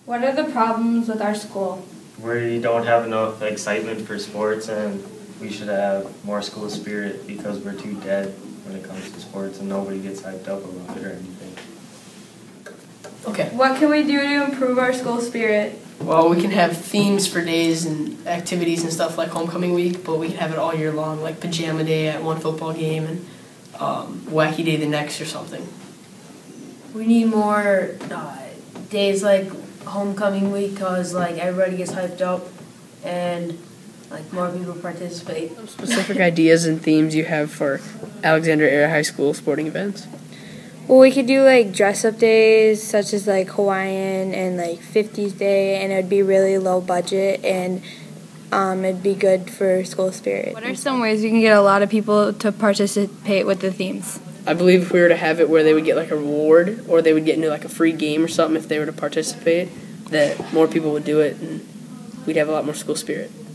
What are the problems with our school? We don't have enough excitement for sports, and we should have more school spirit because we're too dead when it comes to sports and nobody gets hyped up about it or anything. Okay. What can we do to improve our school spirit? Well, we can have themes for days and activities and stuff like homecoming week, but we can have it all year long, like pajama day at one football game and wacky day the next or something. We need more days like homecoming week because like everybody gets hyped up and like more people participate. Specific ideas and themes you have for Alexander Area High School sporting events? Well, we could do like dress-up days, such as like Hawaiian and like 50s Day, and it would be really low budget, and it'd be good for school spirit. What are some ways we can get a lot of people to participate with the themes? I believe if we were to have it where they would get like a reward or they would get into like a free game or something if they were to participate, that more people would do it and we'd have a lot more school spirit.